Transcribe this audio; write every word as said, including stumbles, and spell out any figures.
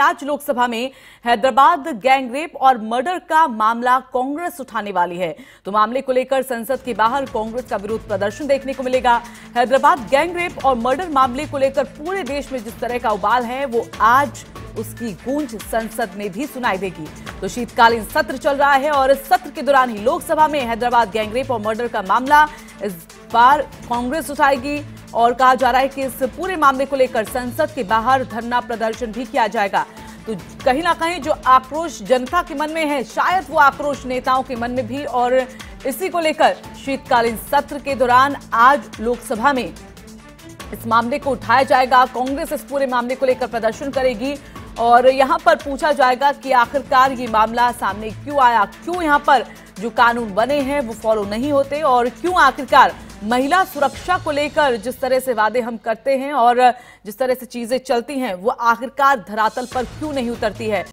आज लोकसभा में हैदराबाद गैंगरेप और मर्डर का मामला कांग्रेस उठाने वाली है। तो मामले को लेकर संसद के बाहर कांग्रेस का विरोध प्रदर्शन देखने को मिलेगा। हैदराबाद गैंगरेप और मर्डर मामले को लेकर पूरे देश में जिस तरह का उबाल है वो आज उसकी गूंज संसद में भी सुनाई देगी। तो शीतकालीन सत्र चल रहा है और इस सत्र के दौरान ही लोकसभा में हैदराबाद गैंगरेप और मर्डर का मामला इस बार कांग्रेस उठाएगी और कहा जा रहा है कि इस पूरे मामले को लेकर संसद के बाहर धरना प्रदर्शन भी किया जाएगा। तो कहीं ना कहीं जो आक्रोश जनता के मन में है, शायद वो आक्रोश नेताओं के मन में भी, और इसी को लेकर शीतकालीन सत्र के दौरान आज लोकसभा में इस मामले को उठाया जाएगा। कांग्रेस इस पूरे मामले को लेकर प्रदर्शन करेगी और यहां पर पूछा जाएगा कि आखिरकार ये मामला सामने क्यों आया, क्यों यहां पर जो कानून बने हैं वो फॉलो नहीं होते और क्यों आखिरकार महिला सुरक्षा को लेकर जिस तरह से वादे हम करते हैं और जिस तरह से चीजें चलती हैं वो आखिरकार धरातल पर क्यों नहीं उतरती है।